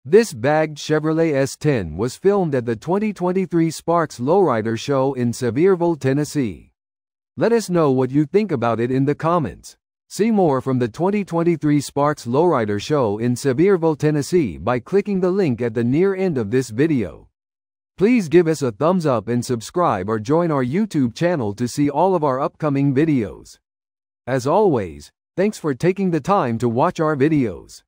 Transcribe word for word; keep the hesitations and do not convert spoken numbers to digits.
This bagged Chevrolet S ten was filmed at the twenty twenty-three Sparks Lowrider show in Sevierville, Tennessee. Let us know what you think about it in the comments. See more from the twenty twenty-three Sparks Lowrider show in Sevierville, Tennessee by clicking the link at the near end of this video. Please give us a thumbs up and subscribe or join our YouTube channel to see all of our upcoming videos. As always, thanks for taking the time to watch our videos.